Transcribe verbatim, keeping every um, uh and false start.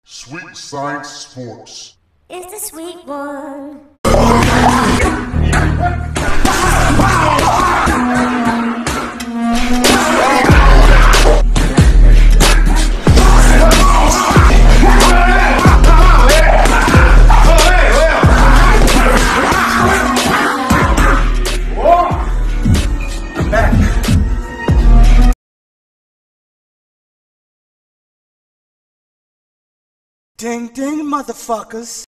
Sweet Science Sports. It's the sweet one. Ding ding, motherfuckers.